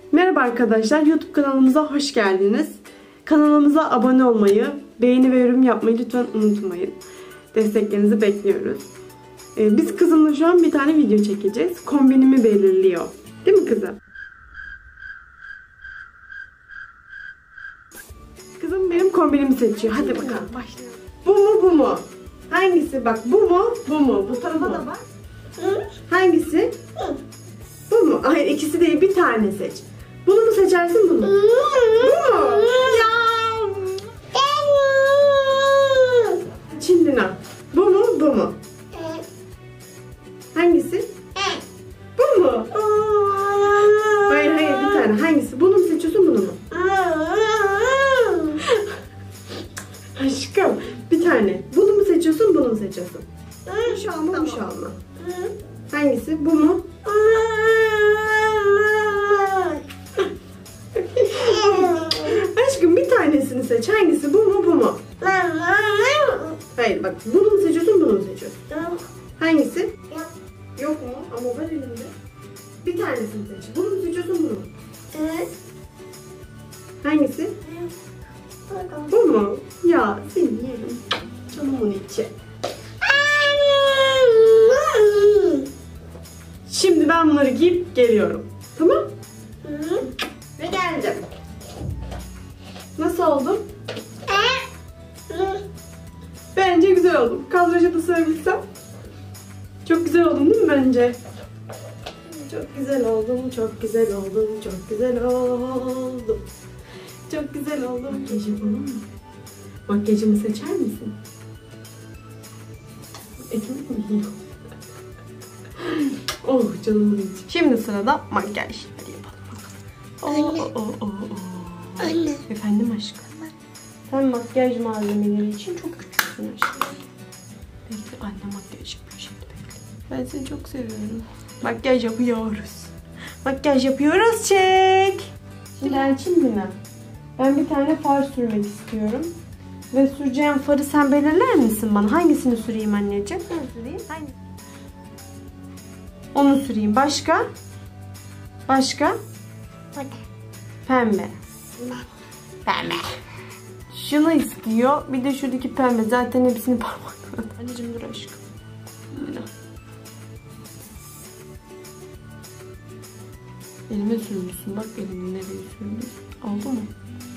Merhaba arkadaşlar, YouTube kanalımıza hoş geldiniz. Kanalımıza abone olmayı, beğeni ve yorum yapmayı lütfen unutmayın. Desteklerinizi bekliyoruz. Biz kızımla şu an bir tane video çekeceğiz. Kombinimi belirliyor. Değil mi kızım? Kızım benim kombinimi seçiyor. Hadi bakalım başlayalım. Bu mu bu mu? Hangisi? Bak bu mu bu mu? Bu tarafa da bak. Hangisi? Bu mu? Hayır, ikisi değil, bir tane seç. Bunu mu seçersin, bunu mu? Bu mu? Ya. Şimdi bu mu bu mu? Hangisi? Bu mu? Hayır hayır, bir tane. Hangisi? Bunu mu seçiyorsun, bunu mu? Aşkım bir tane. Bunu mu seçiyorsun, bunu mu seçiyorsun? Bu şal mı, bu şal mı? Hangisi? Bu mu? Aşkım bir tanesini seç. Hangisi? Bu mu bu mu? Hayır bak, bunu mu seçiyorsun, bunu mu seçiyorsun? Hangisi? Yok mu? Ama var elimde. Bir tanesini seç. Bunu mu seçiyorsun, bunu mu? Hangisi? Bu mu? Ya seni yerim. Canımın içi. Şimdi ben bunları giyip geliyorum. Tamam? Ve geldim. Nasıl oldum? Bence güzel oldum. Kadraja da sığabilsem. Çok güzel oldum değil mi bence? Çok güzel oldum, çok güzel oldum, çok güzel oldum. Çok güzel oldum. Makyaj yapalım mı? Makyajımı seçer misin? Ekmek mi yiyor? Oh canımın içi. Şimdi sırada makyaj. Hadi yapalım bakalım. Anne. Efendim aşkım. Sen makyaj malzemeleri için çok küçüksün aşkım. Bekle, anne makyaj yapıyor şimdi, bekle. Ben seni çok seviyorum. Makyaj yapıyoruz. Makyaj yapıyoruz, çek. Şimdi Elçin mi? Ben bir tane far sürmek istiyorum. Ve süreceğim farı sen belirler misin bana? Hangisini süreyim anneciğim? Ben süreyim. Hangisi? Onu süreyim. Başka? Başka? Pembe. Pembe. Şunu istiyor. Bir de şuradaki pembe. Zaten hepsini parmakla. Anneciğim dur aşkım. Elime sürmüşsün. Bak elini nereye sürmüşsün. Oldu mu?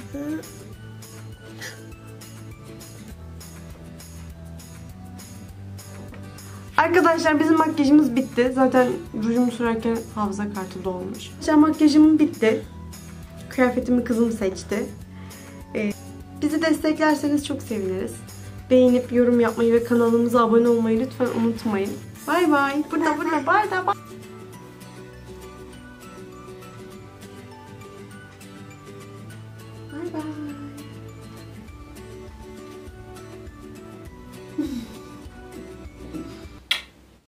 Arkadaşlar bizim makyajımız bitti. Zaten rujumu sürerken hafıza kartı dolmuş. Makyajım bitti. Kıyafetimi kızım seçti. Bizi desteklerseniz çok seviniriz. Beğenip yorum yapmayı ve kanalımıza abone olmayı lütfen unutmayın. Bay bay. Burada bay. Bay bay.